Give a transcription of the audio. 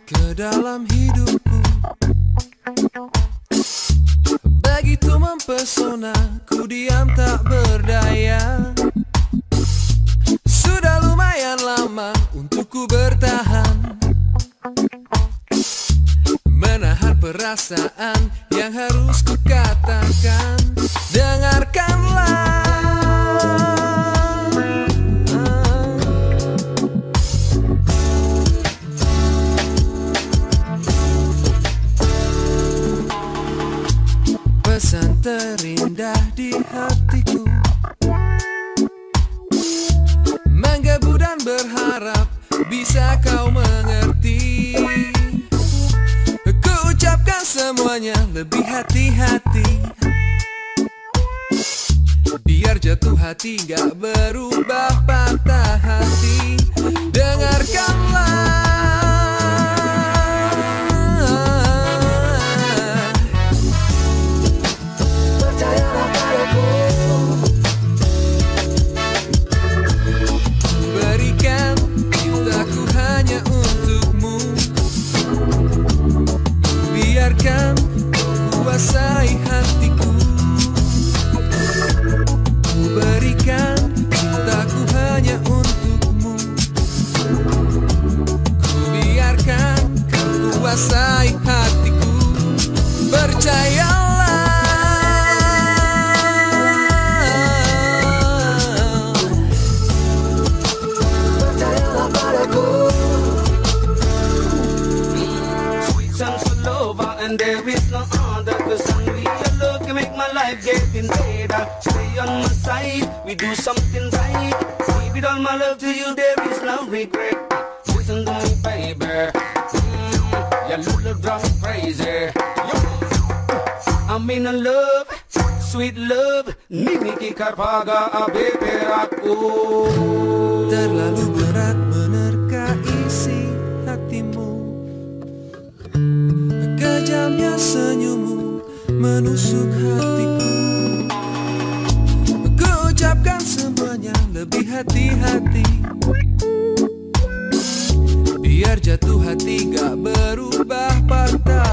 ke dalam hidupku. Begitu mempesona, ku diam tak berdaya. Sudah lumayan lama untuk ku bertahan, menahan perasaan yang harus ku katakan. Dengarkanlah, pesan terindah di hatiku, menggebu dan berharap bisa kau mengerti. Ku ucapkan semuanya lebih hati-hati, biar jatuh hati gak berubah patah hati. Dengarkanlah, percayalah padaku, berikan cintaku hanya untukmu. Biarkan kau kuasai hatiku, berikan cintaku hanya untukmu. Ku biarkan kau kuasai hatiku. Percayalah, percayalah padaku. Sweet songs for love, and there is no other. Cause only your love can make my life getting better. Stay on my side, we do something right. Give it all my love to you, there is no regret. Listen to me, baby. Your love drives me crazy. I'm in a love, sweet love. Niki karpaga abebe aku. terlalu berat menerka isi hatimu. Kejamnya senyummu menusuk hatiku. Ku ucapkan semuanya lebih hati-hati, biar jatuh hati gak berubah patah